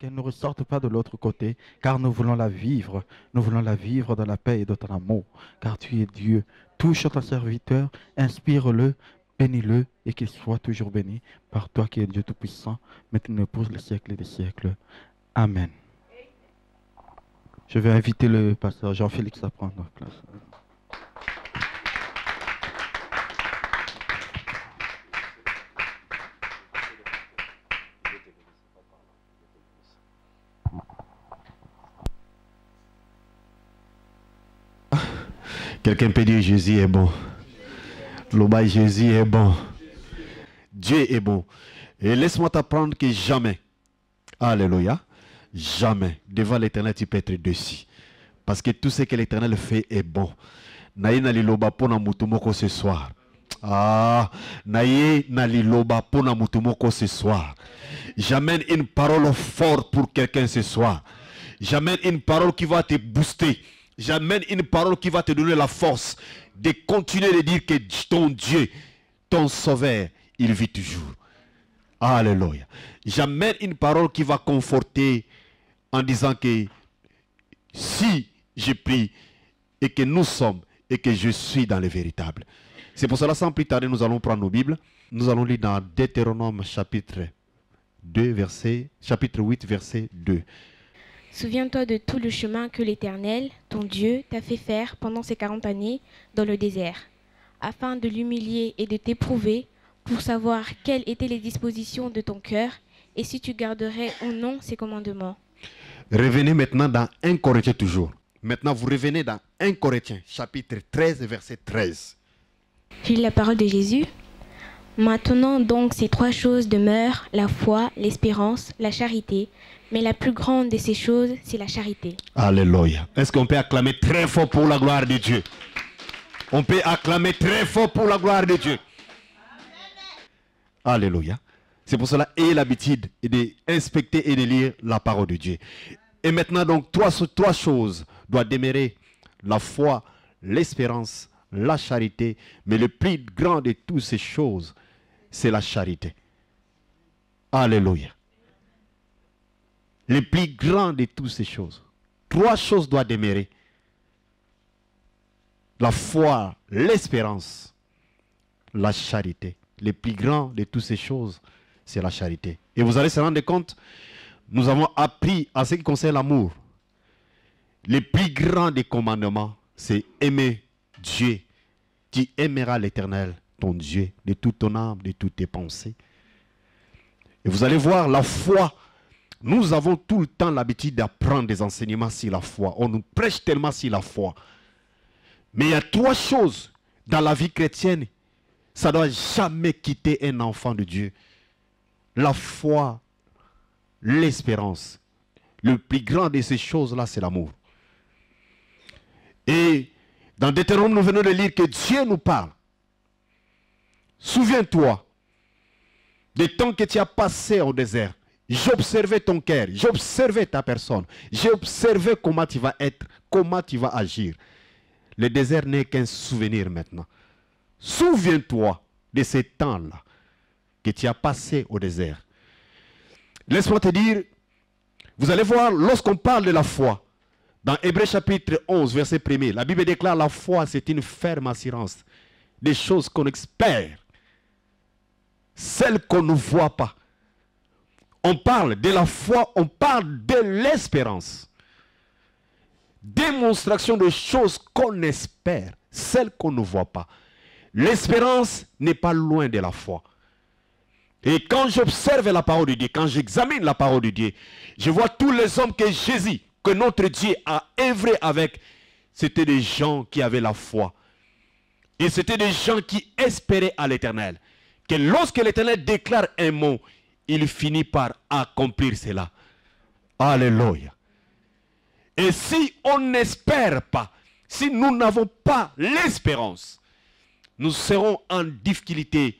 qu'elle ne ressorte pas de l'autre côté, car nous voulons la vivre. Nous voulons la vivre dans la paix et dans ton amour, car tu es Dieu. Touche ton serviteur, inspire-le, bénis-le, et qu'il soit toujours béni par toi qui es Dieu Tout-Puissant, maintenant et pour les siècles des siècles. Amen. Je vais inviter le pasteur Jean-Félix à prendre place. Quelqu'un peut dire Jésus est bon. L'Obaï Jésus est bon. Dieu est bon. Et laisse-moi t'apprendre que jamais, alléluia, jamais, devant l'Éternel, tu peux être dessus. Parce que tout ce que l'Éternel fait est bon. Naïe naliloba pona mutumoko ce soir. Ah, naïe naliloba pona mutumoko ce soir. J'amène une parole forte pour quelqu'un ce soir. J'amène une parole qui va te booster. J'amène une parole qui va te donner la force de continuer de dire que ton Dieu, ton Sauveur, il vit toujours. Alléluia. J'amène une parole qui va conforter en disant que si je prie et que nous sommes et que je suis dans le véritable. C'est pour cela, sans plus tarder, nous allons prendre nos Bibles. Nous allons lire dans Deutéronome chapitre 8, verset 2. Souviens-toi de tout le chemin que l'Éternel, ton Dieu, t'a fait faire pendant ces 40 années dans le désert, afin de l'humilier et de t'éprouver, pour savoir quelles étaient les dispositions de ton cœur, et si tu garderais ou non ses commandements. Revenez maintenant dans 1 Corinthiens toujours. Maintenant, vous revenez dans 1 Corinthiens, chapitre 13, verset 13. J'ai la parole de Jésus. Maintenant donc ces trois choses demeurent, la foi, l'espérance, la charité. Mais la plus grande de ces choses, c'est la charité. Alléluia. Est-ce qu'on peut acclamer très fort pour la gloire de Dieu? On peut acclamer très fort pour la gloire de Dieu. Alléluia. C'est pour cela, ayez l'habitude d'inspecter et de lire la parole de Dieu. Et maintenant donc, trois choses doivent demeurer: la foi, l'espérance, la charité. Mais le plus grand de toutes ces choses, c'est la charité. Alléluia. Le plus grand de toutes ces choses. Trois choses doivent demeurer: la foi, l'espérance, la charité. Le plus grand de toutes ces choses, c'est la charité. Et vous allez se rendre compte, nous avons appris à ce qui concerne l'amour. Le plus grand des commandements, c'est aimer Dieu. Tu aimeras l'Éternel, ton Dieu, de toute ton âme, de toutes tes pensées. Et vous allez voir, la foi, nous avons tout le temps l'habitude d'apprendre des enseignements sur la foi. On nous prêche tellement sur la foi. Mais il y a trois choses dans la vie chrétienne. Ça ne doit jamais quitter un enfant de Dieu. La foi, l'espérance. Le plus grand de ces choses-là, c'est l'amour. Et dans Deutéronome, nous venons de lire que Dieu nous parle. Souviens-toi des temps que tu as passé au désert. J'observais ton cœur, j'observais ta personne, j'ai observé comment tu vas être, comment tu vas agir. Le désert n'est qu'un souvenir maintenant. Souviens-toi de ces temps-là que tu as passé au désert. Laisse-moi te dire, vous allez voir, lorsqu'on parle de la foi, dans Hébreux chapitre 11, verset 1er, la Bible déclare la foi, c'est une ferme assurance des choses qu'on espère, celles qu'on ne voit pas. On parle de la foi, on parle de l'espérance. Démonstration de choses qu'on espère, celles qu'on ne voit pas. L'espérance n'est pas loin de la foi. Et quand j'observe la parole de Dieu, quand j'examine la parole de Dieu, je vois tous les hommes que Jésus, que notre Dieu a œuvré avec, c'était des gens qui avaient la foi. Et c'était des gens qui espéraient à l'Éternel. Que lorsque l'Éternel déclare un mot, il finit par accomplir cela. Alléluia. Et si on n'espère pas, si nous n'avons pas l'espérance, nous serons en difficulté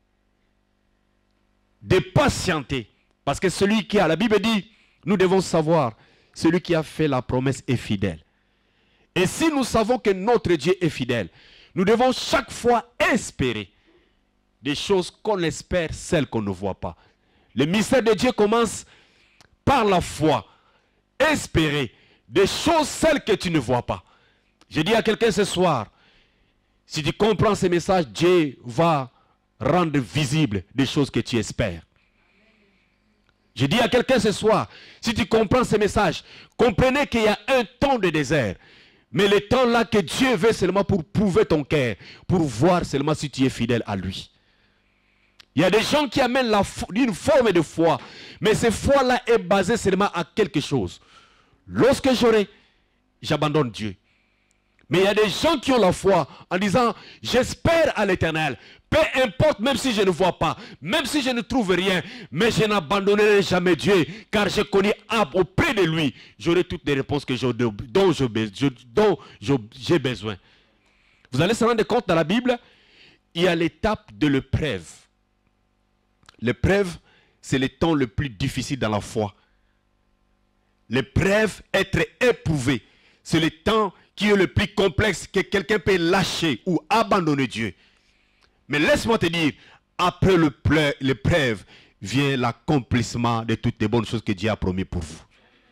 de patienter. Parce que celui qui a, la Bible dit, nous devons savoir, celui qui a fait la promesse est fidèle. Et si nous savons que notre Dieu est fidèle, nous devons chaque fois espérer des choses qu'on espère, celles qu'on ne voit pas. Le mystère de Dieu commence par par la foi, espérer des choses celles que tu ne vois pas. Je dis à quelqu'un ce soir, si tu comprends ces messages, Dieu va rendre visible des choses que tu espères. Je dis à quelqu'un ce soir, si tu comprends ces messages, comprenez qu'il y a un temps de désert. Mais le temps là que Dieu veut seulement pour prouver ton cœur, pour voir seulement si tu es fidèle à lui. Il y a des gens qui amènent une forme de foi, mais cette foi-là est basée seulement à quelque chose. Lorsque j'aurai, j'abandonne Dieu. Mais il y a des gens qui ont la foi en disant, j'espère à l'Éternel. Peu importe, même si je ne vois pas, même si je ne trouve rien, mais je n'abandonnerai jamais Dieu, car je connais auprès de lui, j'aurai toutes les réponses dont j'ai besoin. Vous allez se rendre compte dans la Bible, il y a l'étape de l'épreuve. L'épreuve, c'est le temps le plus difficile dans la foi. L'épreuve, être éprouvé, c'est le temps qui est le plus complexe que quelqu'un peut lâcher ou abandonner Dieu. Mais laisse-moi te dire, après l'épreuve, vient l'accomplissement de toutes les bonnes choses que Dieu a promis pour vous.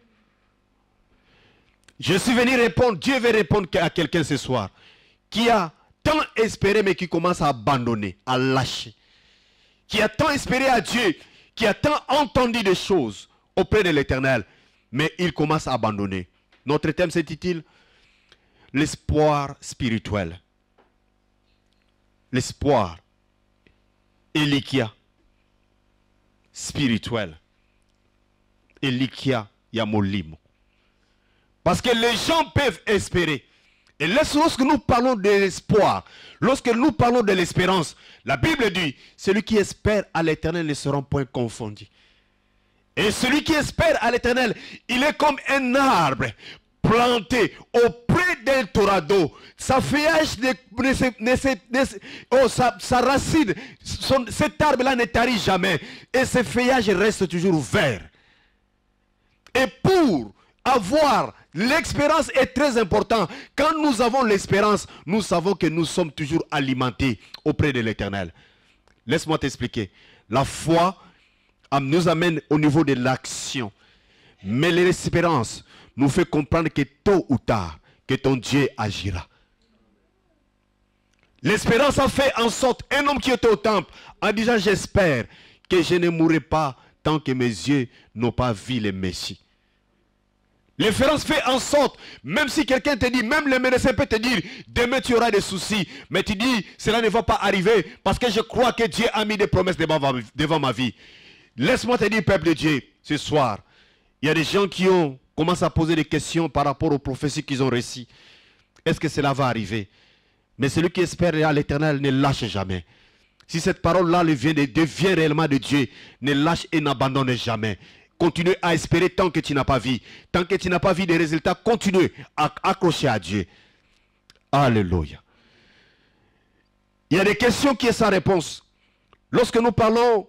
Je suis venu répondre, Dieu veut répondre à quelqu'un ce soir, qui a tant espéré mais qui commence à abandonner, à lâcher. Qui a tant espéré à Dieu, qui a tant entendu des choses auprès de l'Éternel, mais il commence à abandonner. Notre thème s'intitule l'espoir spirituel. L'espoir, Elikia, spirituel. Elikia Yamolimo. Parce que les gens peuvent espérer. Et lorsque nous parlons de l'espoir, lorsque nous parlons de l'espérance, la Bible dit, celui qui espère à l'Éternel ne sera point confondu. Et celui qui espère à l'Éternel, il est comme un arbre planté auprès d'un torrent d'eau. Sa feuillage, sa racine, cet arbre-là ne tarit jamais. Et ses feuillages restent toujours verts. Et pour avoir l'expérience est très importante. Quand nous avons l'expérience, nous savons que nous sommes toujours alimentés auprès de l'Éternel. Laisse-moi t'expliquer. La foi nous amène au niveau de l'action. Mais l'espérance nous fait comprendre que tôt ou tard, que ton Dieu agira. L'espérance a fait en sorte, un homme qui était au temple, en disant, j'espère que je ne mourrai pas tant que mes yeux n'ont pas vu le Messie. L'espérance fait en sorte, même si quelqu'un te dit, même le médecin peut te dire, demain tu auras des soucis, mais tu dis, cela ne va pas arriver, parce que je crois que Dieu a mis des promesses devant ma vie. Laisse-moi te dire, peuple de Dieu, ce soir, il y a des gens qui ont commencé à poser des questions par rapport aux prophéties qu'ils ont reçues. Est-ce que cela va arriver? Mais celui qui espère à l'Éternel ne lâche jamais. Si cette parole-là devient réellement de Dieu, ne lâche et n'abandonne jamais. Continue à espérer tant que tu n'as pas vu. Tant que tu n'as pas vu des résultats, continue à accrocher à Dieu. Alléluia. Il y a des questions qui sont sans réponse. Lorsque nous parlons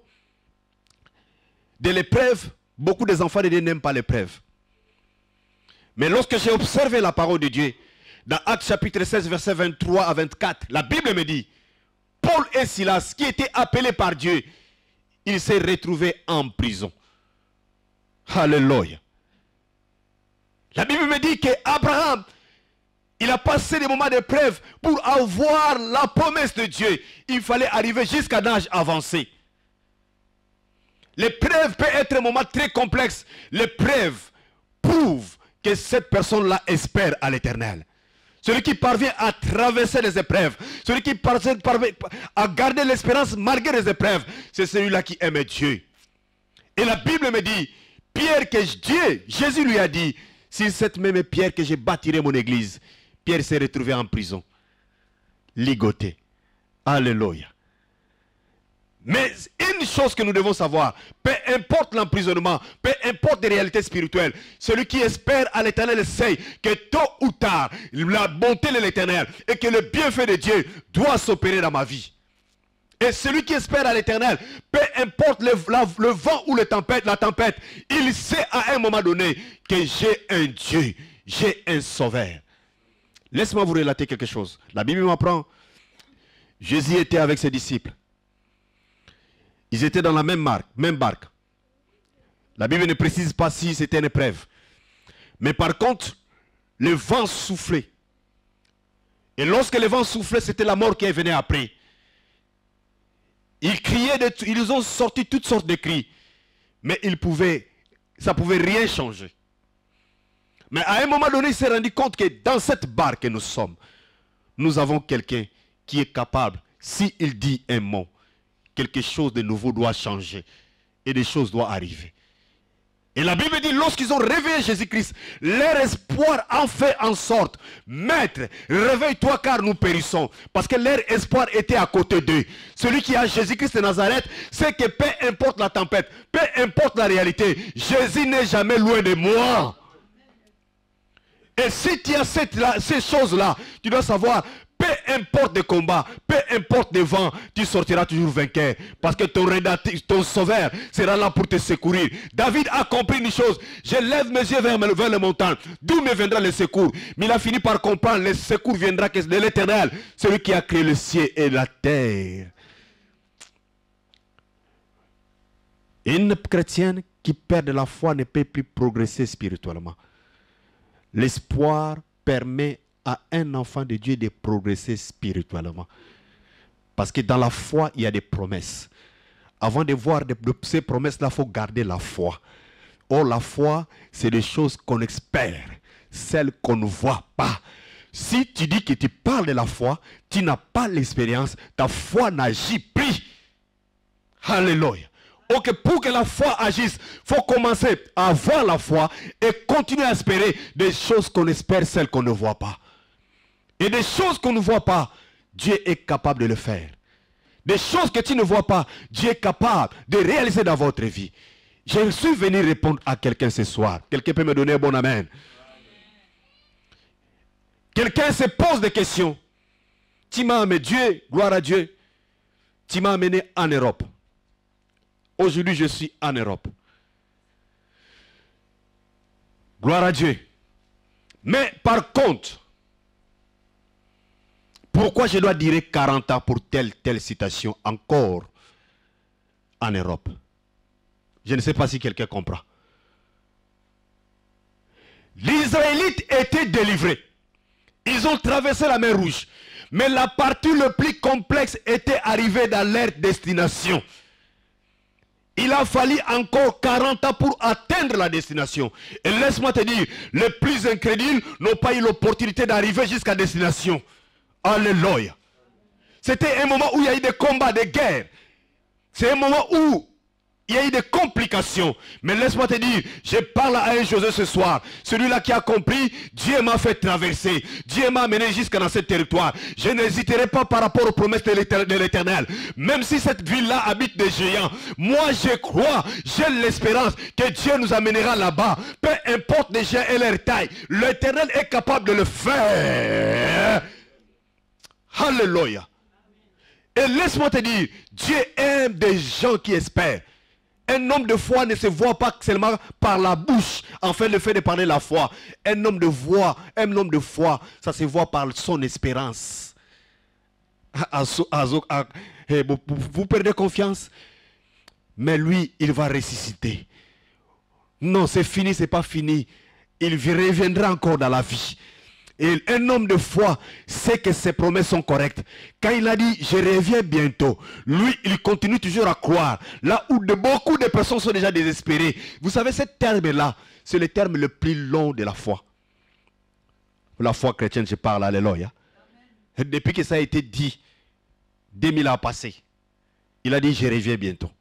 de l'épreuve, beaucoup des enfants de Dieu n'aiment pas l'épreuve. Mais lorsque j'ai observé la parole de Dieu, dans Actes chapitre 16, versets 23 à 24, la Bible me dit, Paul et Silas, qui étaient appelés par Dieu, ils s'est retrouvés en prison. Alléluia. La Bible me dit qu'Abraham, il a passé des moments d'épreuve pour avoir la promesse de Dieu. Il fallait arriver jusqu'à un âge avancé. L'épreuve peut être un moment très complexe. L'épreuve prouve que cette personne-là espère à l'Éternel. Celui qui parvient à traverser les épreuves, celui qui parvient à garder l'espérance malgré les épreuves, c'est celui-là qui aime Dieu. Et la Bible me dit, Pierre Jésus lui a dit, c'est cette même pierre que j'ai bâtirai mon église. Pierre s'est retrouvé en prison, ligoté. Alléluia. Mais une chose que nous devons savoir, peu importe l'emprisonnement, peu importe les réalités spirituelles, celui qui espère à l'Éternel sait que tôt ou tard, la bonté de l'Éternel et que le bienfait de Dieu doit s'opérer dans ma vie. Et celui qui espère à l'Éternel, peu importe le vent ou la tempête, il sait à un moment donné que j'ai un Dieu, j'ai un sauveur. Laisse-moi vous relater quelque chose. La Bible m'apprend, Jésus était avec ses disciples. Ils étaient dans la même barque. La Bible ne précise pas si c'était une épreuve. Mais par contre, le vent soufflait. Et lorsque le vent soufflait, c'était la mort qui venait après. Ils criaient, ils ont sorti toutes sortes de cris. Mais ça ne pouvait rien changer. Mais à un moment donné, il s'est rendu compte que dans cette barque que nous sommes, nous avons quelqu'un qui est capable, s'il dit un mot, quelque chose de nouveau doit changer. Et des choses doivent arriver. Et la Bible dit, lorsqu'ils ont réveillé Jésus-Christ, leur espoir en fait en sorte, Maître, réveille-toi car nous périssons. Parce que leur espoir était à côté d'eux. Celui qui a Jésus-Christ de Nazareth, c'est que peu importe la tempête, peu importe la réalité, Jésus n'est jamais loin de moi. Et si tu as ces choses-là, tu dois savoir, peu importe le combat, peu importe le vent, tu sortiras toujours vainqueur. Parce que ton sauveur sera là pour te secourir. David a compris une chose. Je lève mes yeux vers les montagnes. D'où me viendra le secours? Mais il a fini par comprendre, le secours viendra de l'Éternel. Celui qui a créé le ciel et la terre. Une chrétienne qui perd de la foi ne peut plus progresser spirituellement. L'espoir permet à un enfant de Dieu de progresser spirituellement. Parce que dans la foi, il y a des promesses. Avant de voir ces promesses-là, il faut garder la foi. Or, la foi, c'est des choses qu'on espère, celles qu'on ne voit pas. Si tu dis que tu parles de la foi, tu n'as pas l'expérience, ta foi n'agit plus. Alléluia. Ok, pour que la foi agisse, il faut commencer à avoir la foi et continuer à espérer des choses qu'on espère, celles qu'on ne voit pas. Et des choses qu'on ne voit pas, Dieu est capable de le faire. Des choses que tu ne vois pas, Dieu est capable de réaliser dans votre vie. Je suis venu répondre à quelqu'un ce soir. Quelqu'un peut me donner un bon amen. Quelqu'un se pose des questions. Tu m'as amené, Dieu, gloire à Dieu, tu m'as amené en Europe. Aujourd'hui, je suis en Europe. Gloire à Dieu. Mais par contre, pourquoi je dois durer 40 ans pour telle citation encore en Europe? Je ne sais pas si quelqu'un comprend. Les Israélites étaient délivrés. Ils ont traversé la mer Rouge. Mais la partie le plus complexe était arrivée dans leur destination. Il a fallu encore 40 ans pour atteindre la destination. Et laisse-moi te dire, les plus incrédules n'ont pas eu l'opportunité d'arriver jusqu'à destination. Alléluia. C'était un moment où il y a eu des combats, des guerres. C'est un moment où il y a eu des complications. Mais laisse-moi te dire, je parle à un José ce soir. Celui-là qui a compris, Dieu m'a fait traverser. Dieu m'a amené jusqu'à dans ce territoire. Je n'hésiterai pas par rapport aux promesses de l'Éternel. Même si cette ville-là habite des géants. Moi, je crois, j'ai l'espérance que Dieu nous amènera là-bas. Peu importe les géants et leur taille. L'Éternel est capable de le faire. Alléluia. Et laisse-moi te dire, Dieu aime des gens qui espèrent. Un homme de foi ne se voit pas seulement par la bouche, en fait le fait de parler la foi. Un homme de foi, ça se voit par son espérance. Vous perdez confiance, mais lui, il va ressusciter. Non, c'est fini, c'est pas fini. Il reviendra encore dans la vie. Et un homme de foi sait que ses promesses sont correctes. Quand il a dit, je reviens bientôt, lui, il continue toujours à croire. Là où beaucoup de personnes sont déjà désespérées. Vous savez, ce terme-là, c'est le terme le plus long de la foi. La foi chrétienne, je parle, alléluia. Depuis que ça a été dit, 2000 ans passés, il a dit, je reviens bientôt.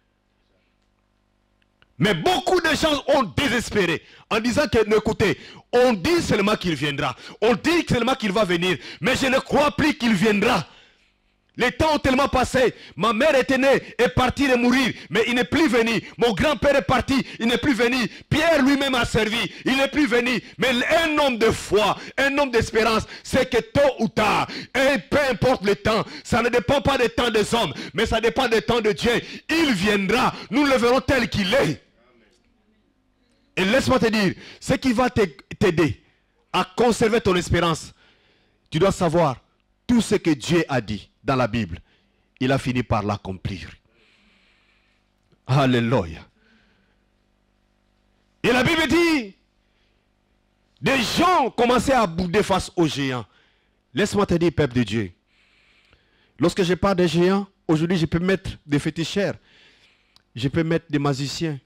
Mais beaucoup de gens ont désespéré en disant que, écoutez, on dit seulement qu'il viendra. On dit seulement qu'il va venir. Mais je ne crois plus qu'il viendra. Les temps ont tellement passé. Ma mère était née, est partie de mourir, mais il n'est plus venu. Mon grand-père est parti, il n'est plus venu. Pierre lui-même a servi, il n'est plus venu. Mais un homme de foi, un homme d'espérance, c'est que tôt ou tard, et peu importe le temps, ça ne dépend pas du temps des hommes, mais ça dépend du temps de Dieu. Il viendra, nous le verrons tel qu'il est. Et laisse-moi te dire, ce qui va t'aider à conserver ton espérance, tu dois savoir tout ce que Dieu a dit dans la Bible, il a fini par l'accomplir. Alléluia. Et la Bible dit, des gens commençaient à bouder face aux géants. Laisse-moi te dire, peuple de Dieu, lorsque je parle des géants, aujourd'hui je peux mettre des féticheurs, je peux mettre des magiciens.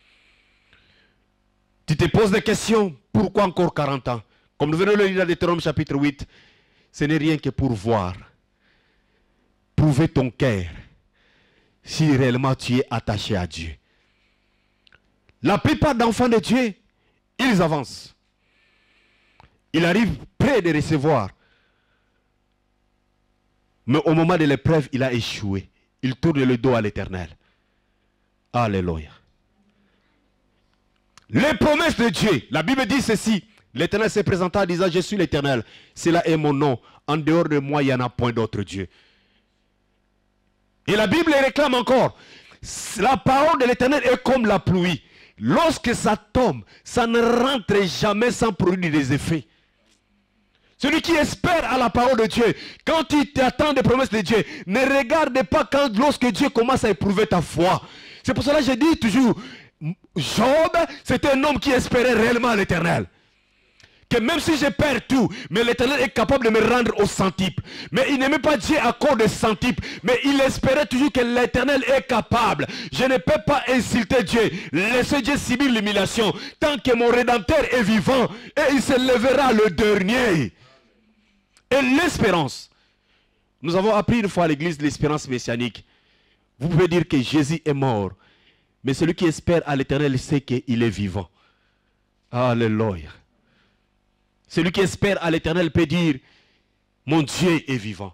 Tu te poses des questions, pourquoi encore 40 ans? Comme nous venons de le lire dans Deutéronome chapitre 8, ce n'est rien que pour voir, prouver ton cœur, si réellement tu es attaché à Dieu. La plupart d'enfants de Dieu, ils avancent. Ils arrivent près de recevoir. Mais au moment de l'épreuve, il a échoué. Il tourne le dos à l'Éternel. Alléluia. Les promesses de Dieu, la Bible dit ceci. L'Éternel s'est présenté en disant, je suis l'Éternel. Cela est mon nom. En dehors de moi, il n'y en a point d'autre Dieu. Et la Bible réclame encore. La parole de l'Éternel est comme la pluie. Lorsque ça tombe, ça ne rentre jamais sans produire des effets. Celui qui espère à la parole de Dieu, quand tu t'attends des promesses de Dieu, ne regarde pas lorsque Dieu commence à éprouver ta foi. C'est pour cela que je dis toujours, Job, c'était un homme qui espérait réellement à l'Éternel. Que même si je perds tout, mais l'Éternel est capable de me rendre au centuple. Mais il n'aimait pas Dieu à cause de centuple, mais il espérait toujours que l'Éternel est capable. Je ne peux pas insulter Dieu, laisser Dieu subir l'humiliation, tant que mon Rédempteur est vivant, et il se lèvera le dernier. Et l'espérance. Nous avons appris une fois à l'église de l'espérance messianique. Vous pouvez dire que Jésus est mort, mais celui qui espère à l'Éternel sait qu'il est vivant. Alléluia. Celui qui espère à l'Éternel peut dire, mon Dieu est vivant.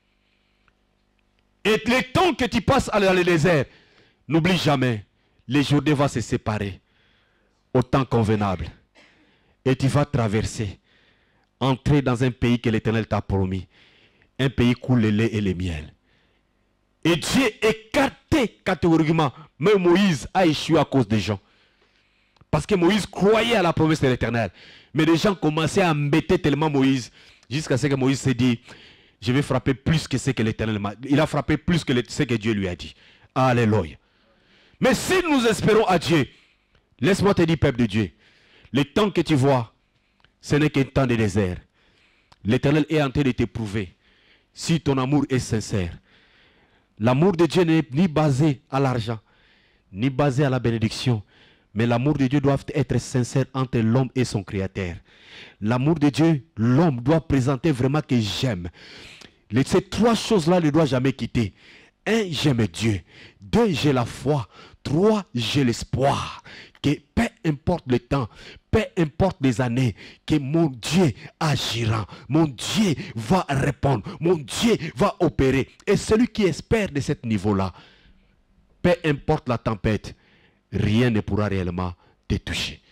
Et les temps que tu passes dans le désert, n'oublie jamais, les journées vont se séparer au temps convenable. Et tu vas traverser, entrer dans un pays que l'Éternel t'a promis. Un pays où le lait et le miel. Et Dieu écartait catégoriquement, mais Moïse a échoué à cause des gens. Parce que Moïse croyait à la promesse de l'Éternel. Mais les gens commençaient à embêter tellement Moïse, jusqu'à ce que Moïse s'est dit, je vais frapper plus que ce que l'Éternel m'a dit. Il a frappé plus que ce que Dieu lui a dit. Alléluia. Mais si nous espérons à Dieu, laisse-moi te dire, peuple de Dieu, le temps que tu vois, ce n'est qu'un temps de désert. L'Éternel est en train de t'éprouver. Si ton amour est sincère, l'amour de Dieu n'est ni basé à l'argent, ni basé à la bénédiction, mais l'amour de Dieu doit être sincère entre l'homme et son Créateur. L'amour de Dieu, l'homme doit présenter vraiment que j'aime. Ces trois choses-là ne doivent jamais quitter. 1, j'aime Dieu. 2, j'ai la foi. 3, j'ai l'espoir. Que peu importe le temps, peu importe les années, que mon Dieu agira. Mon Dieu va répondre. Mon Dieu va opérer. Et celui qui espère de ce niveau-là, peu importe la tempête, rien ne pourra réellement te toucher.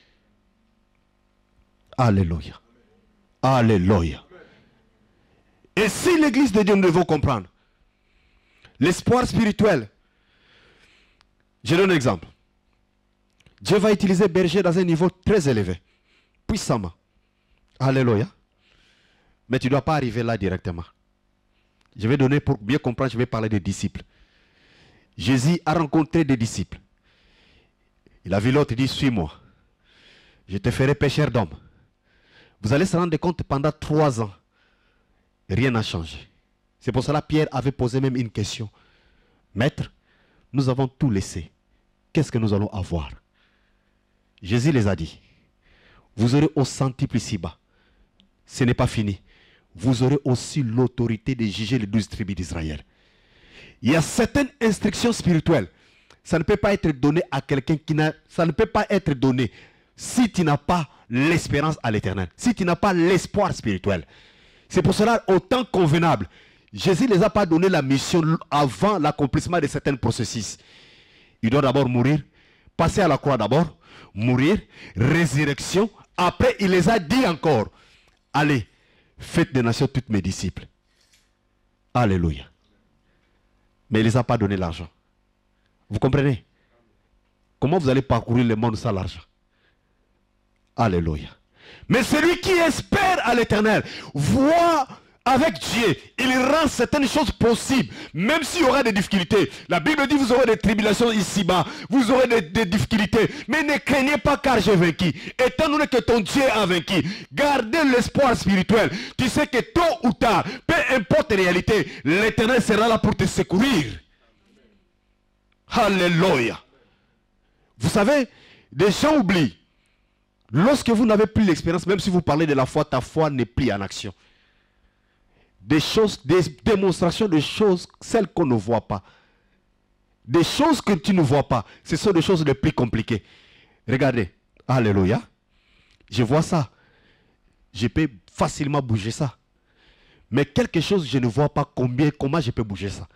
Alléluia. Alléluia. Et si l'église de Dieu nous devons comprendre, l'espoir spirituel, je donne un exemple. Dieu va utiliser berger dans un niveau très élevé, puissamment. Alléluia. Mais tu ne dois pas arriver là directement. Je vais donner, pour bien comprendre, je vais parler des disciples. Jésus a rencontré des disciples. Il a vu l'autre, il dit, suis-moi. Je te ferai pêcheur d'hommes. Vous allez se rendre compte, pendant 3 ans, rien n'a changé. C'est pour cela que Pierre avait posé même une question. Maître, nous avons tout laissé. Qu'est-ce que nous allons avoir? Jésus les a dit, vous aurez au centuple ici-bas. Ce n'est pas fini. Vous aurez aussi l'autorité de juger les 12 tribus d'Israël. Il y a certaines instructions spirituelles. Ça ne peut pas être donné à quelqu'un qui n'a... Ça ne peut pas être donné si tu n'as pas l'espérance à l'Éternel. Si tu n'as pas l'espoir spirituel. C'est pour cela, au temps convenable, Jésus ne les a pas donné la mission avant l'accomplissement de certains processus. Il doit d'abord mourir, passer à la croix d'abord, mourir, résurrection. Après, il les a dit encore, allez, faites des nations toutes mes disciples. Alléluia. Mais il ne les a pas donné l'argent. Vous comprenez? Comment vous allez parcourir le monde sans l'argent? Alléluia. Mais celui qui espère à l'Éternel voit avec Dieu, il rend certaines choses possibles, même s'il y aura des difficultés. La Bible dit vous aurez des tribulations ici-bas, vous aurez des difficultés, mais ne craignez pas car j'ai vaincu. Étant donné que ton Dieu a vaincu, gardez l'espoir spirituel. Tu sais que tôt ou tard, peu importe la réalité, l'Éternel sera là pour te secourir. Alléluia. Vous savez, des gens oublient. Lorsque vous n'avez plus l'expérience, même si vous parlez de la foi, ta foi n'est plus en action. Des choses, des démonstrations de choses, celles qu'on ne voit pas. Des choses que tu ne vois pas, ce sont des choses les plus compliquées. Regardez, alléluia. Je vois ça. Je peux facilement bouger ça. Mais quelque chose, je ne vois pas comment je peux bouger ça.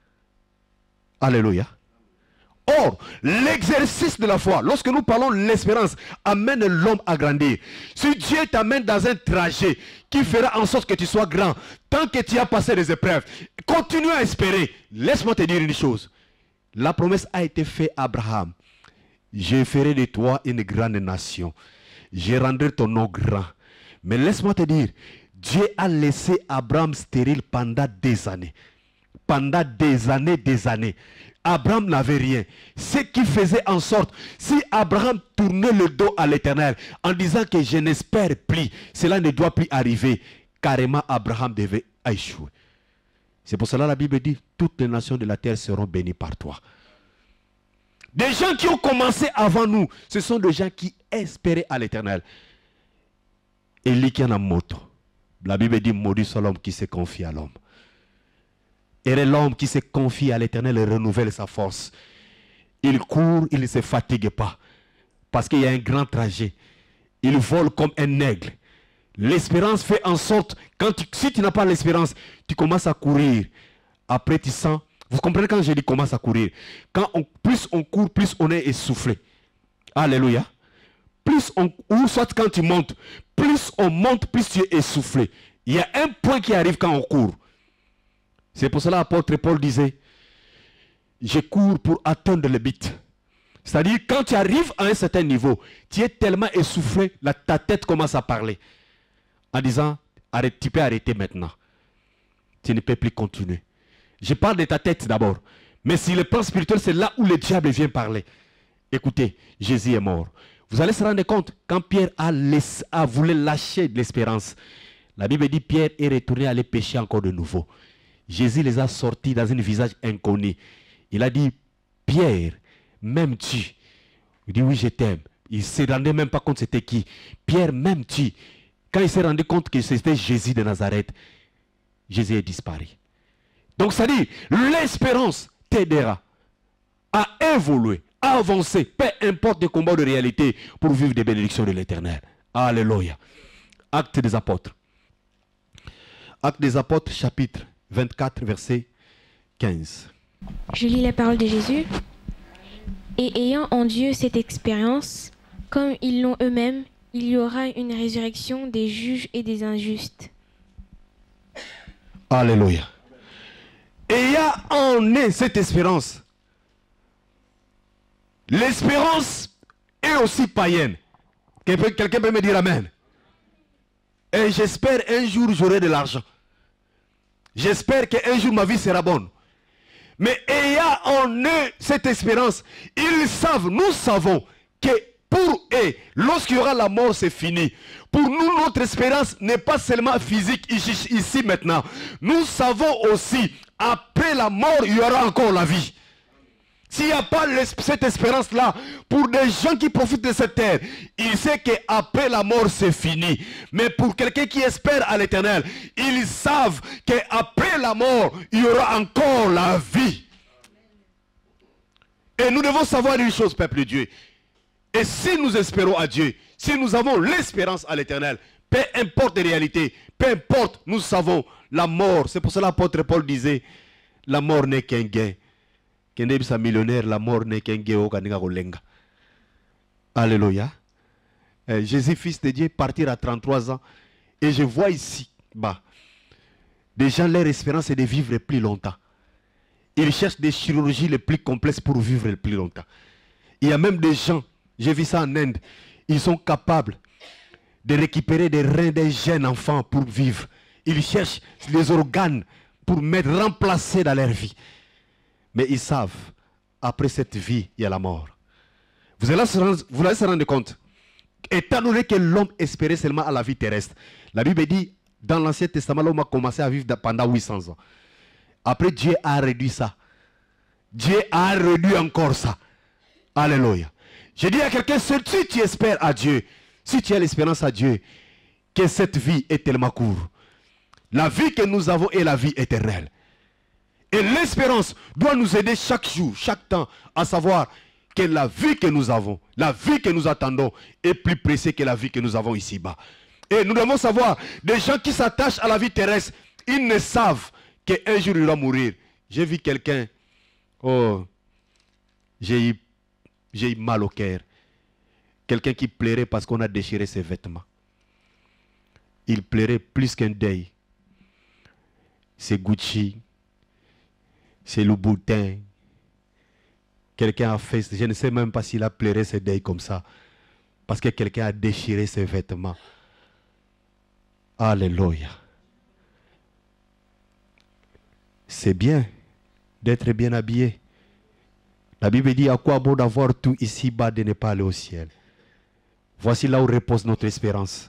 Alléluia. Or, l'exercice de la foi, lorsque nous parlons de l'espérance, amène l'homme à grandir. Si Dieu t'amène dans un trajet qui fera en sorte que tu sois grand, tant que tu as passé des épreuves, continue à espérer. Laisse-moi te dire une chose. La promesse a été faite à Abraham. Je ferai de toi une grande nation. Je rendrai ton nom grand. Mais laisse-moi te dire, Dieu a laissé Abraham stérile pendant des années. Pendant des années. Abraham n'avait rien. Ce qui faisait en sorte, si Abraham tournait le dos à l'Éternel en disant que je n'espère plus, cela ne doit plus arriver, carrément Abraham devait échouer. C'est pour cela que la Bible dit, toutes les nations de la terre seront bénies par toi. Des gens qui ont commencé avant nous, ce sont des gens qui espéraient à l'Éternel. Élie qui en a moto. La Bible dit, maudit soit l'homme qui se confie à l'homme. Et l'homme qui se confie à l'Éternel renouvelle sa force. Il court, il ne se fatigue pas. Parce qu'il y a un grand trajet. Il vole comme un aigle. L'espérance fait en sorte, si tu n'as pas l'espérance, tu commences à courir. Après tu sens, vous comprenez quand je dis commence à courir. Plus on court, plus on est essoufflé. Alléluia. Ou soit quand tu montes, plus on monte, plus tu es essoufflé. Il y a un point qui arrive quand on court. C'est pour cela que l'apôtre Paul disait, je cours pour atteindre le but. C'est-à-dire, quand tu arrives à un certain niveau, tu es tellement essoufflé, ta tête commence à parler. En disant, arrête, tu peux arrêter maintenant. Tu ne peux plus continuer. Je parle de ta tête d'abord. Mais si le plan spirituel, c'est là où le diable vient parler. Écoutez, Jésus est mort. Vous allez se rendre compte, quand Pierre a voulu lâcher de l'espérance, la Bible dit, Pierre est retourné aller pécher encore de nouveau. Jésus les a sortis dans un visage inconnu. Il a dit, Pierre, m'aimes-tu? Il dit, oui, je t'aime. Il ne se rendait même pas compte c'était qui. Pierre, m'aimes-tu? Quand il s'est rendu compte que c'était Jésus de Nazareth, Jésus est disparu. Donc ça dit, l'espérance t'aidera à évoluer, à avancer, peu importe les combats de réalité, pour vivre des bénédictions de l'Éternel. Alléluia. Actes des apôtres. Actes des apôtres, chapitre 24, verset 15. Je lis la parole de Jésus. Et ayant en Dieu cette expérience, comme ils l'ont eux-mêmes, il y aura une résurrection des juges et des injustes. Alléluia. Ayant en eux cette espérance. L'espérance est aussi païenne. Quelqu'un peut me dire amen. Et j'espère un jour j'aurai de l'argent. J'espère qu'un jour ma vie sera bonne. Mais ayant en eux cette espérance, ils savent, nous savons que pour eux, lorsqu'il y aura la mort, c'est fini. Pour nous, notre espérance n'est pas seulement physique ici maintenant. Nous savons aussi, après la mort, il y aura encore la vie. S'il n'y a pas cette espérance-là, pour des gens qui profitent de cette terre, il sait qu'après la mort, c'est fini. Mais pour quelqu'un qui espère à l'Éternel, ils savent qu'après la mort, il y aura encore la vie. Et nous devons savoir une chose, peuple de Dieu. Et si nous espérons à Dieu, si nous avons l'espérance à l'Éternel, peu importe les réalités, peu importe, nous savons la mort. C'est pour cela que l'apôtre Paul disait, la mort n'est qu'un gain. Quand millionnaire, la mort n'est qu'un gain. Alléluia. Jésus, fils de Dieu, partir à 33 ans. Et je vois ici, des gens, leur espérance est de vivre plus longtemps. Ils cherchent des chirurgies les plus complexes pour vivre le plus longtemps. Il y a même des gens, j'ai vu ça en Inde, ils sont capables de récupérer des reins des jeunes enfants pour vivre. Ils cherchent les organes pour remplacer dans leur vie. Mais ils savent, après cette vie, il y a la mort. Vous allez se rendre compte. Étant donné que l'homme espérait seulement à la vie terrestre, la Bible dit, dans l'Ancien Testament, l'homme a commencé à vivre pendant 800 ans. Après, Dieu a réduit ça. Dieu a réduit encore ça. Alléluia. Je dis à quelqu'un, si tu espères à Dieu, si tu as l'espérance à Dieu, que cette vie est tellement courte. La vie que nous avons est la vie éternelle. Et l'espérance doit nous aider chaque jour, chaque temps, à savoir que la vie que nous avons, la vie que nous attendons est plus précieuse que la vie que nous avons ici-bas. Et nous devons savoir, des gens qui s'attachent à la vie terrestre, ils ne savent qu'un jour il va mourir. J'ai vu quelqu'un, oh, j'ai eu mal au cœur. Quelqu'un qui pleurait parce qu'on a déchiré ses vêtements. Il pleurait plus qu'un deuil. C'est Gucci, c'est Louboutin. Quelqu'un a fait, je ne sais même pas s'il a pleuré ses deuils comme ça. Parce que quelqu'un a déchiré ses vêtements. Alléluia. C'est bien d'être bien habillé. La Bible dit à quoi bon d'avoir tout ici-bas de ne pas aller au ciel. Voici là où repose notre espérance.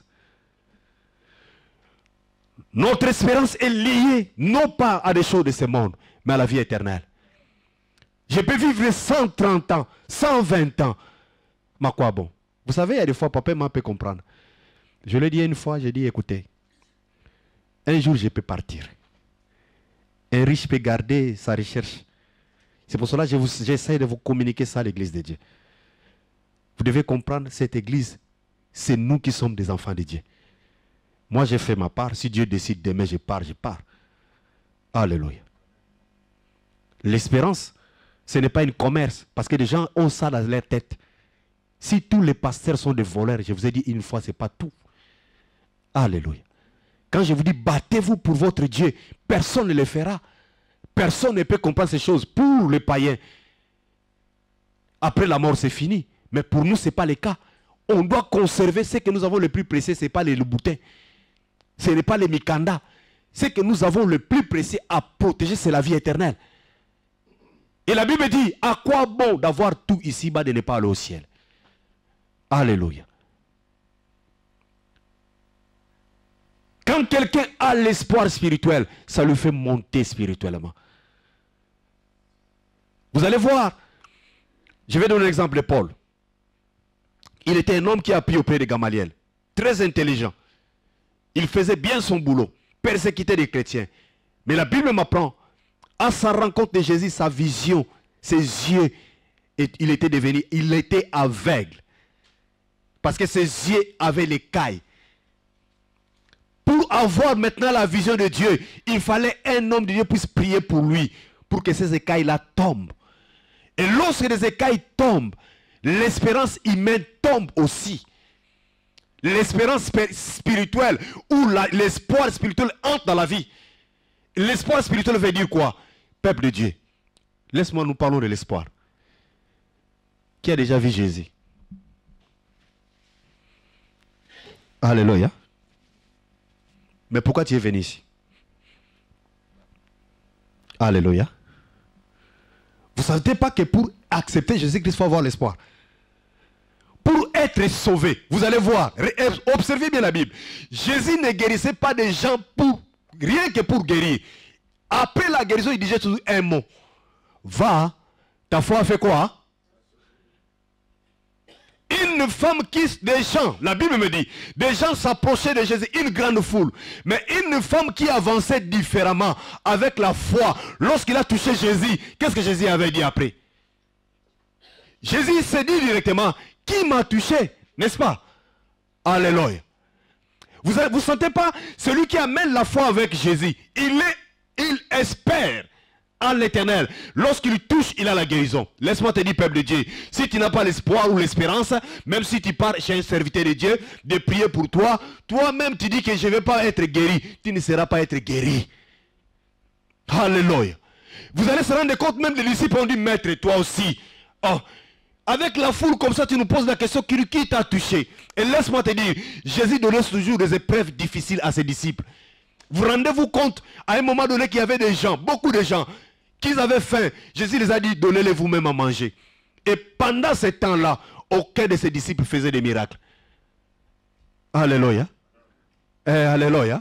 Notre espérance est liée non pas à des choses de ce monde, mais à la vie éternelle. Je peux vivre 130 ans, 120 ans. Mais quoi bon? Vous savez, il y a des fois, papa m'a peut comprendre. Je lui ai dit une fois, j'ai dit, écoutez, un jour je peux partir. Un riche peut garder sa recherche. C'est pour cela que j'essaie de vous communiquer ça à l'église de Dieu. Vous devez comprendre, cette église, c'est nous qui sommes des enfants de Dieu. Moi, j'ai fait ma part. Si Dieu décide demain, je pars, je pars. Alléluia. L'espérance, ce n'est pas un commerce. Parce que les gens ont ça dans leur tête. Si tous les pasteurs sont des voleurs, je vous ai dit une fois, ce n'est pas tout. Alléluia. Quand je vous dis, battez-vous pour votre Dieu, personne ne le fera. Personne ne peut comprendre ces choses. Pour les païens, après la mort, c'est fini. Mais pour nous, ce n'est pas le cas. On doit conserver ce que nous avons le plus précieux, ce n'est pas les louboutins. Ce n'est pas les mikanda. Ce que nous avons le plus précieux à protéger, c'est la vie éternelle. Et la Bible dit, à quoi bon d'avoir tout ici-bas de ne pas aller au ciel? Alléluia. Quand quelqu'un a l'espoir spirituel, ça lui fait monter spirituellement. Vous allez voir. Je vais donner l'exemple de Paul. Il était un homme qui a appris auprès de Gamaliel. Très intelligent. Il faisait bien son boulot. Persécutait les chrétiens. Mais la Bible m'apprend, à sa rencontre de Jésus, sa vision, ses yeux, il était aveugle. Parce que ses yeux avaient l'écaille. Pour avoir maintenant la vision de Dieu, il fallait un homme de Dieu puisse prier pour lui, pour que ces écailles-là tombent. Et lorsque les écailles tombent, l'espérance humaine tombe aussi. L'espérance spirituelle ou l'espoir spirituel entre dans la vie. L'espoir spirituel veut dire quoi? Peuple de Dieu. Laisse-moi nous parlons de l'espoir. Qui a déjà vu Jésus? Alléluia. Mais pourquoi tu es venu ici? Alléluia. Vous ne savez pas que pour accepter Jésus-Christ, il faut avoir l'espoir. Pour être sauvé, vous allez voir, observez bien la Bible. Jésus ne guérissait pas des gens pour rien que pour guérir. Après la guérison, il disait toujours un mot. Va, ta foi a fait quoi? Une femme qui, des gens, la Bible me dit, des gens s'approchaient de Jésus, une grande foule. Mais une femme qui avançait différemment avec la foi, lorsqu'il a touché Jésus, qu'est-ce que Jésus avait dit après? Jésus s'est dit directement, qui m'a touché, n'est-ce pas? Alléluia. Vous ne sentez pas, celui qui amène la foi avec Jésus, il espère en l'éternel. Lorsqu'il touche, il a la guérison. Laisse-moi te dire, peuple de Dieu, si tu n'as pas l'espoir ou l'espérance, même si tu pars chez un serviteur de Dieu, de prier pour toi, toi-même tu dis que je ne vais pas être guéri, tu ne seras pas être guéri. Alléluia. Vous allez se rendre compte, même les disciples ont dit, maître, toi aussi. Oh, avec la foule comme ça, tu nous poses la question, qui t'a touché? Et laisse-moi te dire, Jésus donnait toujours des épreuves difficiles à ses disciples. Vous rendez-vous compte, à un moment donné, qu'il y avait des gens, beaucoup de gens, qui avaient faim. Jésus les a dit, donnez-les vous-même à manger. Et pendant ce temps-là, aucun de ses disciples faisait des miracles. Alléluia. Alléluia.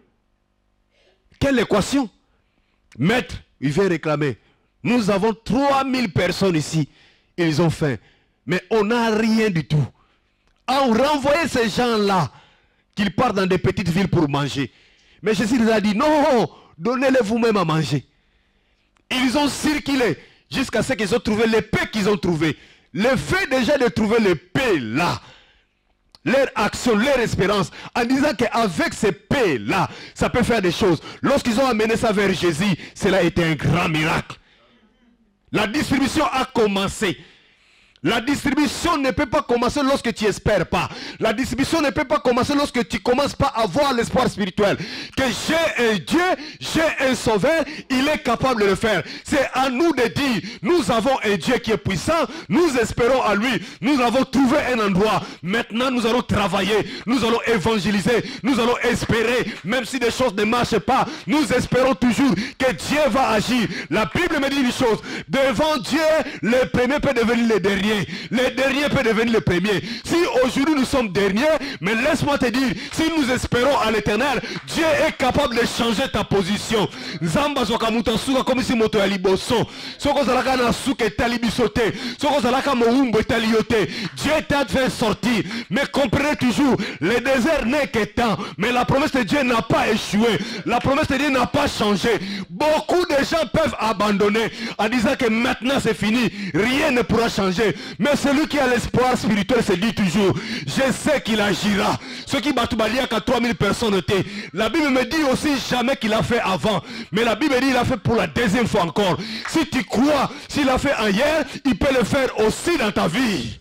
Quelle équation? Maître, il vient réclamer. Nous avons 3000 personnes ici. Ils ont faim. Mais on n'a rien du tout. On renvoyait ces gens-là qu'ils partent dans des petites villes pour manger. Mais Jésus les a dit, non, donnez-les vous-même à manger. Ils ont circulé jusqu'à ce qu'ils ont trouvé les paix qu'ils ont trouvé. Le fait déjà de trouver les paix là, leur action, leur espérance, en disant qu'avec ces paix-là, ça peut faire des choses. Lorsqu'ils ont amené ça vers Jésus, cela a été un grand miracle. La distribution a commencé. La distribution ne peut pas commencer lorsque tu n'espères pas. La distribution ne peut pas commencer lorsque tu ne commences pas à avoir l'espoir spirituel. Que j'ai un Dieu, j'ai un sauveur, il est capable de le faire. C'est à nous de dire, nous avons un Dieu qui est puissant, nous espérons à lui, nous avons trouvé un endroit. Maintenant nous allons travailler, nous allons évangéliser, nous allons espérer, même si des choses ne marchent pas, nous espérons toujours que Dieu va agir. La Bible me dit une chose, devant Dieu, le premier peut devenir le dernier. Les derniers peuvent devenir les premiers. Si aujourd'hui nous sommes derniers, mais laisse-moi te dire, si nous espérons à l'éternel, Dieu est capable de changer ta position. Zamba zokamuta suka comme si moto aliboso. Soko zalaka na suka etalibisote. Soko zalaka moumbo etaliote. Dieu t'a fait sortir. Mais comprenez toujours, le désert n'est que temps. Mais la promesse de Dieu n'a pas échoué. La promesse de Dieu n'a pas changé. Beaucoup de gens peuvent abandonner en disant que maintenant c'est fini. Rien ne pourra changer. Mais celui qui a l'espoir spirituel se dit toujours, je sais qu'il agira. Ce qui batoubalia qu'à 3000 personnes étaient. La Bible me dit aussi jamais qu'il a fait avant. Mais la Bible dit qu'il a fait pour la deuxième fois encore. Si tu crois, s'il a fait hier, il peut le faire aussi dans ta vie.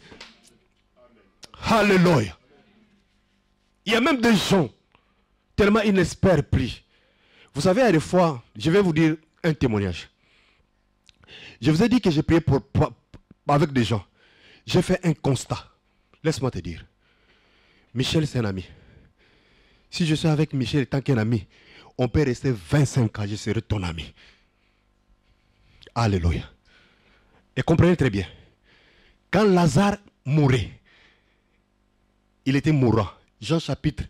Alléluia. Il y a même des gens, tellement ils n'espèrent plus. Vous savez, à des fois, je vais vous dire un témoignage. Je vous ai dit que j'ai prié avec des gens. J'ai fait un constat. Laisse-moi te dire. Michel, c'est un ami. Si je suis avec Michel tant qu'un ami, on peut rester 25 ans, je serai ton ami. Alléluia. Et comprenez très bien. Quand Lazare mourait, il était mourant. Jean chapitre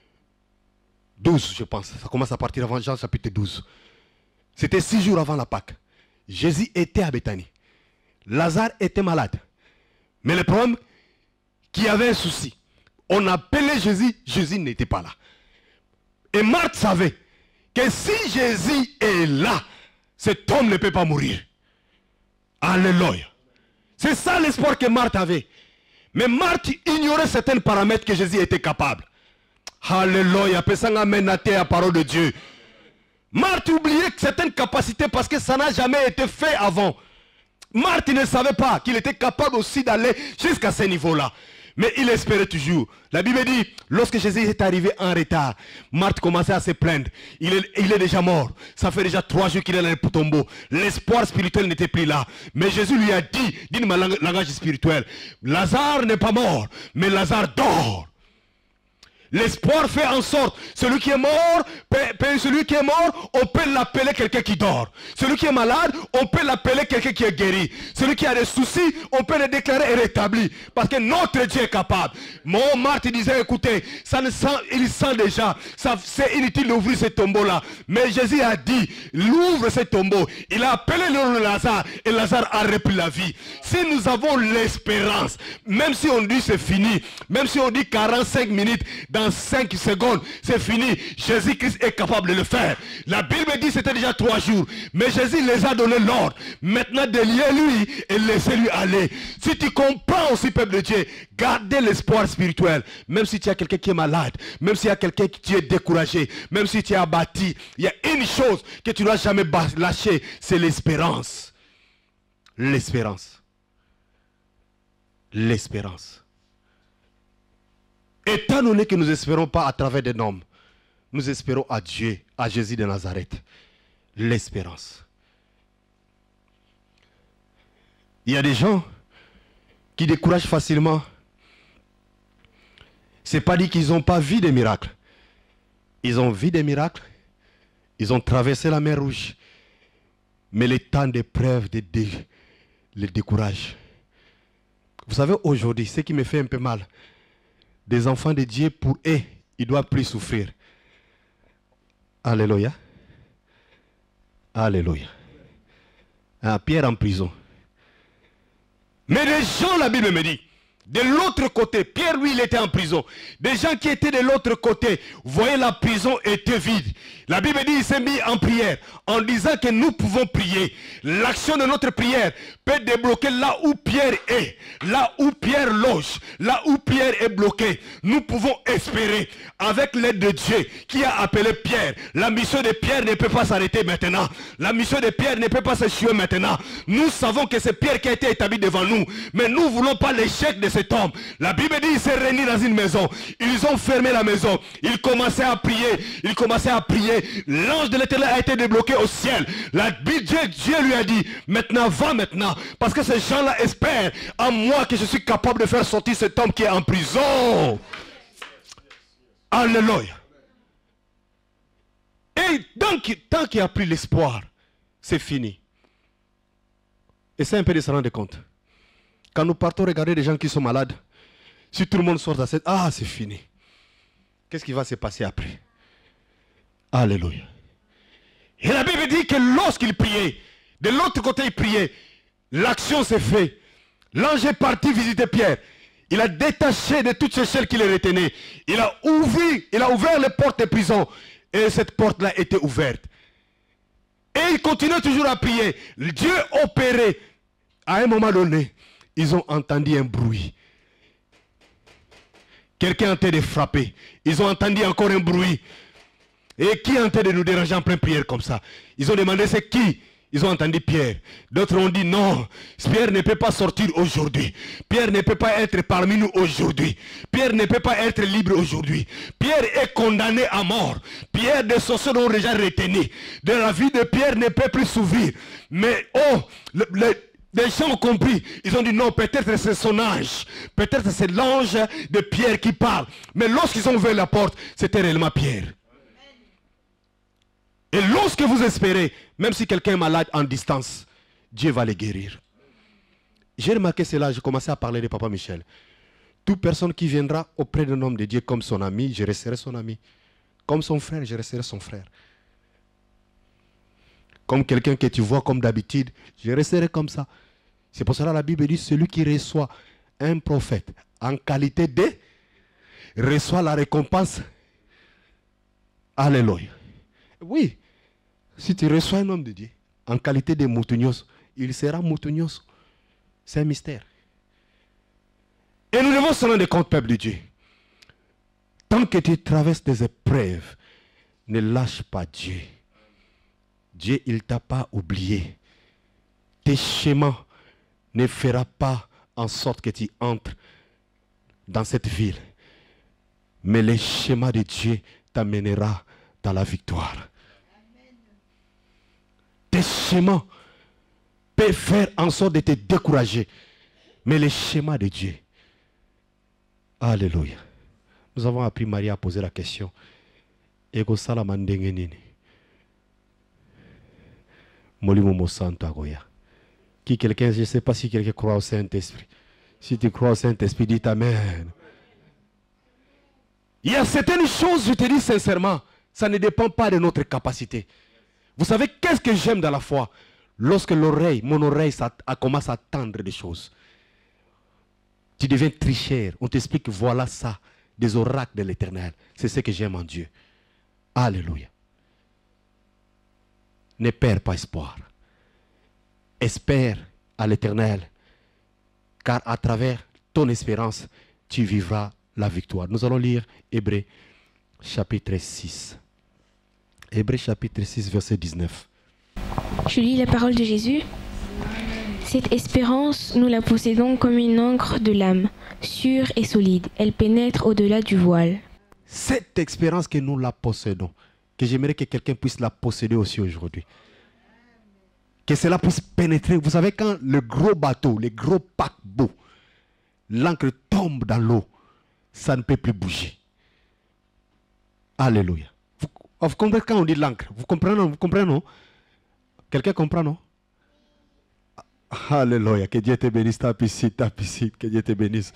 12, je pense. Ça commence à partir avant Jean chapitre 12. C'était 6 jours avant la Pâque. Jésus était à Béthanie. Lazare était malade. Mais le problème, qu'il y avait un souci. On appelait Jésus, Jésus n'était pas là. Et Marthe savait que si Jésus est là, cet homme ne peut pas mourir. Alléluia. C'est ça l'espoir que Marthe avait. Mais Marthe ignorait certains paramètres que Jésus était capable. Alléluia. Pesanga menaté à la parole de Dieu. Marthe oubliait certaines capacités parce que ça n'a jamais été fait avant. Marthe ne savait pas qu'il était capable aussi d'aller jusqu'à ce niveau-là. Mais il espérait toujours. La Bible dit, lorsque Jésus est arrivé en retard, Marthe commençait à se plaindre. Il est déjà mort. Ça fait déjà 3 jours qu'il est dans le tombeau. L'espoir spirituel n'était plus là. Mais Jésus lui a dit, d'une langage spirituel, Lazare n'est pas mort, mais Lazare dort. L'espoir fait en sorte, celui qui est mort, on peut l'appeler quelqu'un qui dort. Celui qui est malade, on peut l'appeler quelqu'un qui est guéri. Celui qui a des soucis, on peut le déclarer rétabli. Parce que notre Dieu est capable. Mon Marthe disait, écoutez, il sent déjà, c'est inutile d'ouvrir ce tombeau-là. Mais Jésus a dit, il ouvre ce tombeau. Il a appelé le nom de Lazare et Lazare a repris la vie. Si nous avons l'espérance, même si on dit c'est fini, même si on dit 45 minutes, dans 5 secondes, c'est fini. Jésus-Christ est capable de le faire. La Bible dit c'était déjà 3 jours. Mais Jésus les a donné l'ordre. Maintenant de lier lui et laisser-lui aller. Si tu comprends aussi, peuple de Dieu, gardez l'espoir spirituel. Même si tu as quelqu'un qui est malade, même s'il y a quelqu'un qui est découragé, même si tu es abattu, il y a une chose que tu ne dois jamais lâcher, c'est l'espérance. L'espérance. L'espérance. Étant donné que nous n'espérons pas à travers des hommes, nous espérons à Dieu, à Jésus de Nazareth. L'espérance. Il y a des gens qui découragent facilement. Ce n'est pas dit qu'ils n'ont pas vu des miracles. Ils ont vu des miracles, Ils ont traversé la mer Rouge. Mais les temps d'épreuve les découragent. Vous savez, aujourd'hui, ce qui me fait un peu mal, des enfants de Dieu, pour eux, ils ne doivent plus souffrir. Alléluia. Alléluia. Pierre en prison. Mais les gens, la Bible me dit, de l'autre côté, Pierre, lui, il était en prison. Des gens qui étaient de l'autre côté, vous voyez, la prison était vide. La Bible dit, il s'est mis en prière, en disant que nous pouvons prier. L'action de notre prière peut débloquer là où Pierre est, là où Pierre loge, là où Pierre est bloqué. Nous pouvons espérer, avec l'aide de Dieu, qui a appelé Pierre. La mission de Pierre ne peut pas s'arrêter maintenant. La mission de Pierre ne peut pas s'échouer maintenant. Nous savons que c'est Pierre qui a été établi devant nous. Mais nous ne voulons pas l'échec de cet homme. La Bible dit, il s'est réuni dans une maison. Ils ont fermé la maison. Ils commençaient à prier. Ils commençaient à prier. L'ange de l'Éternel a été débloqué au ciel. Dieu lui a dit, maintenant, va maintenant. Parce que ces gens-là espèrent en moi que je suis capable de faire sortir cet homme qui est en prison. Alléluia. Et tant qu'il a pris l'espoir, c'est fini. Et c'est un peu de se rendre compte. Quand nous partons regarder des gens qui sont malades, si tout le monde sort à cette... Ah, c'est fini. Qu'est-ce qui va se passer après? Alléluia. Et la Bible dit que lorsqu'il priait, de l'autre côté il priait, l'action s'est faite. L'ange est parti visiter Pierre. Il a détaché de toutes ces chaînes qui les retenaient. Il a ouvert les portes des prisons. Et cette porte-là était ouverte. Et il continuait toujours à prier. Dieu opérait. À un moment donné, ils ont entendu un bruit. Quelqu'un est en train de frapper. Ils ont entendu encore un bruit. Et qui est en train de nous déranger en pleine prière comme ça? Ils ont demandé c'est qui? Ils ont entendu Pierre. D'autres ont dit non, Pierre ne peut pas sortir aujourd'hui. Pierre ne peut pas être parmi nous aujourd'hui. Pierre ne peut pas être libre aujourd'hui. Pierre est condamné à mort. Pierre, des sorciers l'ont déjà retenu. De la vie de Pierre ne peut plus s'ouvrir. Mais les gens ont compris. Ils ont dit non, peut-être c'est son ange. Peut-être c'est l'ange de Pierre qui parle. Mais lorsqu'ils ont ouvert la porte, c'était réellement Pierre. Et lorsque vous espérez, même si quelqu'un est malade en distance, Dieu va le guérir. J'ai remarqué cela, j'ai commencé à parler de Papa Michel. Toute personne qui viendra auprès d'un homme de Dieu comme son ami, je resterai son ami. Comme son frère, je resterai son frère. Comme quelqu'un que tu vois comme d'habitude, je resterai comme ça. C'est pour cela que la Bible dit, celui qui reçoit un prophète en qualité de, reçoit la récompense. Alléluia. Oui, si tu reçois un homme de Dieu en qualité de moutounios, il sera moutounios. C'est un mystère. Et nous devons se rendre compte, peuple de Dieu. Tant que tu traverses des épreuves, ne lâche pas Dieu. Dieu, il ne t'a pas oublié. Tes chemins ne feront pas en sorte que tu entres dans cette ville. Mais les chemins de Dieu t'amènera dans la victoire. Tes chemins peuvent faire en sorte de te décourager. Mais les chemins de Dieu. Alléluia. Nous avons appris Marie à poser la question. Ego salamandengenini. Molimo Santo Agoya. Qui quelqu'un, je ne sais pas si quelqu'un croit au Saint-Esprit. Si tu crois au Saint-Esprit, dis Amen. Il y a certaines choses, je te dis sincèrement, ça ne dépend pas de notre capacité. Vous savez, qu'est-ce que j'aime dans la foi? Lorsque mon oreille commence à entendre des choses. Tu deviens tricheur. On t'explique, voilà ça, des oracles de l'Éternel. C'est ce que j'aime en Dieu. Alléluia. Ne perds pas espoir. Espère à l'Éternel, car à travers ton espérance, tu vivras la victoire. Nous allons lire Hébreux chapitre 6. Hébreux chapitre 6, verset 19. Je lis la parole de Jésus. Cette espérance, nous la possédons comme une encre de l'âme, sûre et solide. Elle pénètre au-delà du voile. Cette expérience que nous la possédons, que j'aimerais que quelqu'un puisse la posséder aussi aujourd'hui. Que cela puisse pénétrer. Vous savez, quand le gros bateau, le gros paquebot, l'encre tombe dans l'eau, ça ne peut plus bouger. Alléluia. Oh, vous comprenez quand on dit l'encre? Vous comprenez, non? Quelqu'un comprend, non? Alléluia. Que Dieu te bénisse. Tape ici. Que Dieu te bénisse.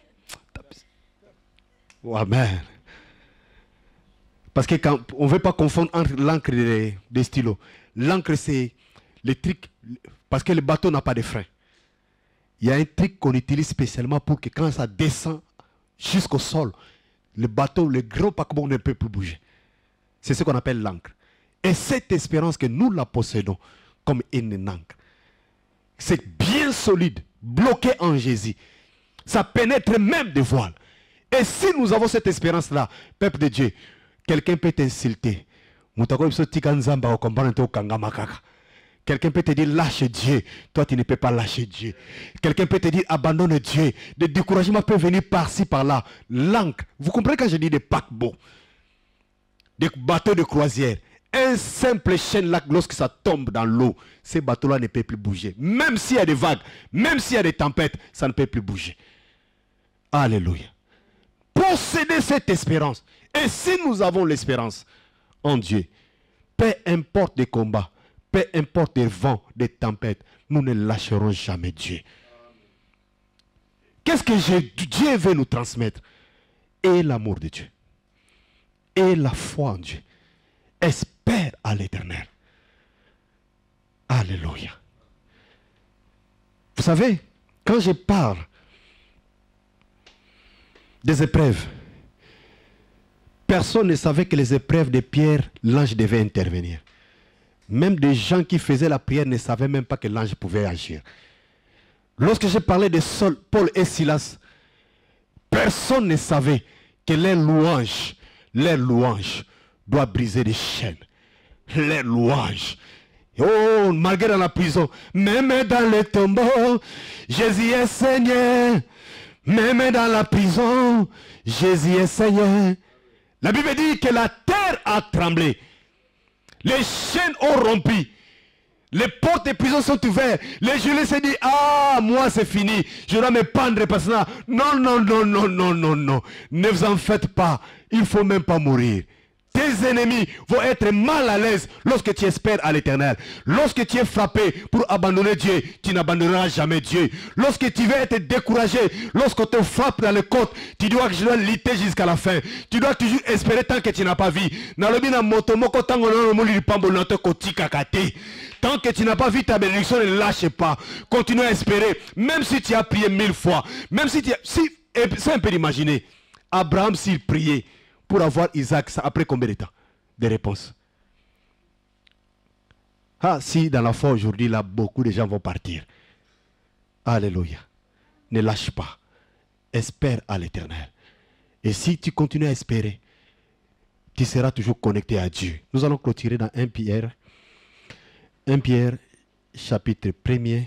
Oh, amen. Parce que quand on ne veut pas confondre entre l'encre et des stylos. L'encre, c'est les trucs. Parce que le bateau n'a pas de frein. Il y a un truc qu'on utilise spécialement pour que quand ça descend jusqu'au sol, le bateau, le gros paquebot ne peut plus bouger. C'est ce qu'on appelle l'encre. Et cette espérance que nous la possédons comme une encre, c'est bien solide, bloqué en Jésus. Ça pénètre même des voiles. Et si nous avons cette espérance-là, peuple de Dieu, quelqu'un peut t'insulter. Quelqu'un peut te dire lâche Dieu. Toi tu ne peux pas lâcher Dieu. Quelqu'un peut te dire abandonne Dieu. Des découragements peuvent venir par-ci par-là. L'encre. Vous comprenez quand je dis des paquebots, des bateaux de croisière. Un simple chaîne là, lorsque ça tombe dans l'eau, ces bateaux-là ne peuvent plus bouger. Même s'il y a des vagues, même s'il y a des tempêtes, ça ne peut plus bouger. Alléluia. Posséder cette espérance. Et si nous avons l'espérance en Dieu, peu importe les combats, peu importe les vents, les tempêtes, nous ne lâcherons jamais Dieu. Qu'est-ce que Dieu veut nous transmettre? Et l'amour de Dieu. Et la foi en Dieu. Espère à l'Éternel. Alléluia. Vous savez, quand je parle des épreuves, personne ne savait que les épreuves de Pierre, l'ange devait intervenir. Même des gens qui faisaient la prière ne savaient même pas que l'ange pouvait agir. Lorsque je parlais de Saul, Paul et Silas, personne ne savait que leur louange doit briser les chaînes. Leur louange. Oh, malgré dans la prison, même dans le tombeau, Jésus est Seigneur. Même dans la prison, Jésus est Seigneur. La Bible dit que la terre a tremblé. Les chaînes ont rompu. Les portes des prisons sont ouvertes. Les gelés se disent, ah, moi c'est fini. Je dois me pendre parce que là. Non, non, non, non, non, non, non. Ne vous en faites pas. Il ne faut même pas mourir. Tes ennemis vont être mal à l'aise lorsque tu espères à l'Éternel. Lorsque tu es frappé pour abandonner Dieu, tu n'abandonneras jamais Dieu. Lorsque tu vas être découragé, lorsqu'on te frappe dans les côtes, tu dois lutter jusqu'à la fin. Tu dois toujours espérer tant que tu n'as pas vu. Tant que tu n'as pas vu ta bénédiction, ne lâche pas. Continue à espérer. Même si tu as prié 1000 fois. Même si tu as... c'est un peu d'imaginer. Abraham, s'il priait pour avoir Isaac, ça après combien de temps? Des réponses. Ah, si dans la foi aujourd'hui, là, beaucoup de gens vont partir. Alléluia. Ne lâche pas. Espère à l'Éternel. Et si tu continues à espérer, tu seras toujours connecté à Dieu. Nous allons clôturer dans 1 Pierre. 1 Pierre, chapitre 1er.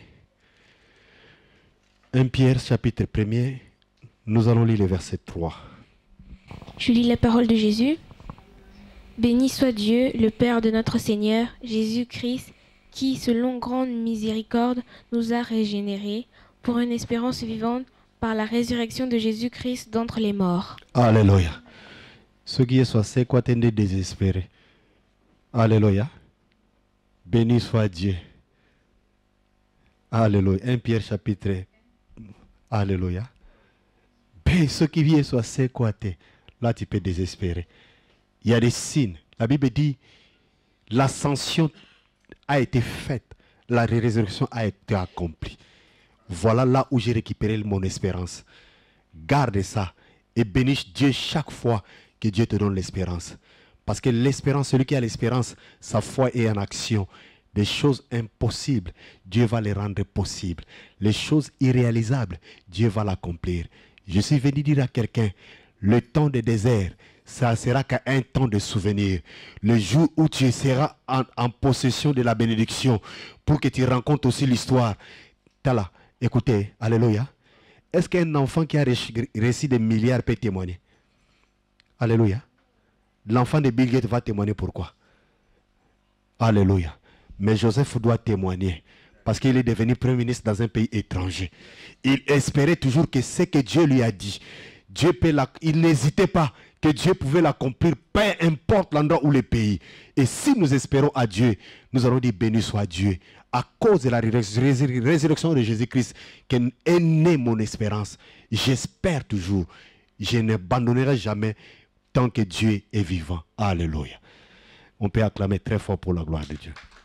1 Pierre, chapitre 1er. Nous allons lire le verset 3. Je lis la parole de Jésus. Béni soit Dieu, le Père de notre Seigneur, Jésus-Christ, qui, selon grande miséricorde, nous a régénérés pour une espérance vivante par la résurrection de Jésus-Christ d'entre les morts. Alléluia. Ce qui est soit c'est quoi t'es désespéré. Alléluia. Béni soit Dieu. Alléluia. 1 Pierre chapitre. Alléluia. Ce qui vient soit c'est quoi t'es. Là, tu peux désespérer. Il y a des signes. La Bible dit, l'ascension a été faite. La résurrection a été accomplie. Voilà là où j'ai récupéré mon espérance. Garde ça et bénis Dieu chaque fois que Dieu te donne l'espérance. Parce que l'espérance, celui qui a l'espérance, sa foi est en action. Des choses impossibles, Dieu va les rendre possibles. Les choses irréalisables, Dieu va l'accomplir. Je suis venu dire à quelqu'un, le temps de désert, ça sera qu'un temps de souvenir. Le jour où tu seras en possession de la bénédiction, pour que tu rencontres aussi l'histoire. Tala, écoutez, alléluia. Est-ce qu'un enfant qui a réussi des milliards peut témoigner? Alléluia. L'enfant de Bill Gates va témoigner pourquoi? Alléluia. Mais Joseph doit témoigner. Parce qu'il est devenu premier ministre dans un pays étranger. Il espérait toujours que ce que Dieu lui a dit, Dieu peut il n'hésitait pas que Dieu pouvait l'accomplir, peu importe l'endroit ou le pays. Et si nous espérons à Dieu, nous allons dire béni soit Dieu. À cause de la résurrection de Jésus-Christ, qu'est née mon espérance. J'espère toujours. Je n'abandonnerai jamais tant que Dieu est vivant. Alléluia. On peut acclamer très fort pour la gloire de Dieu.